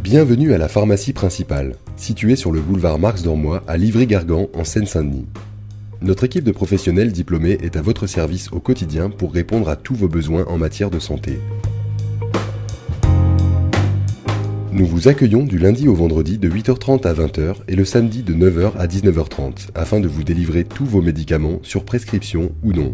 Bienvenue à la pharmacie principale, située sur le boulevard Marx-Dormois à Livry-Gargan en Seine-Saint-Denis. Notre équipe de professionnels diplômés est à votre service au quotidien pour répondre à tous vos besoins en matière de santé. Nous vous accueillons du lundi au vendredi de 8h30 à 20h et le samedi de 9h à 19h30 afin de vous délivrer tous vos médicaments sur prescription ou non.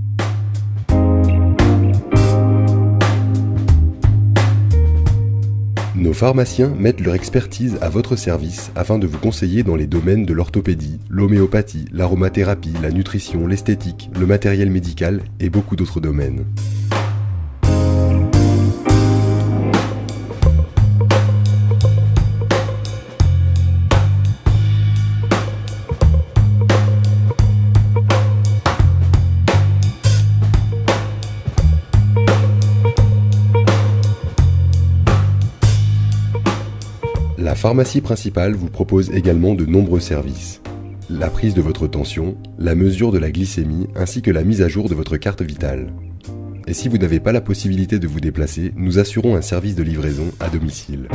Nos pharmaciens mettent leur expertise à votre service afin de vous conseiller dans les domaines de l'orthopédie, l'homéopathie, l'aromathérapie, la nutrition, l'esthétique, le matériel médical et beaucoup d'autres domaines. La pharmacie principale vous propose également de nombreux services. La prise de votre tension, la mesure de la glycémie ainsi que la mise à jour de votre carte vitale. Et si vous n'avez pas la possibilité de vous déplacer, nous assurons un service de livraison à domicile.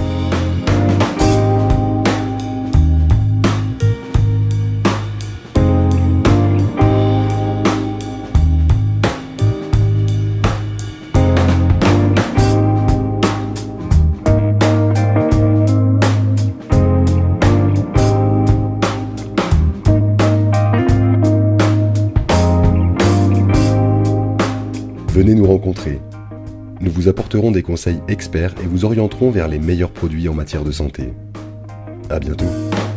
Venez nous rencontrer. Nous vous apporterons des conseils experts et vous orienterons vers les meilleurs produits en matière de santé. À bientôt.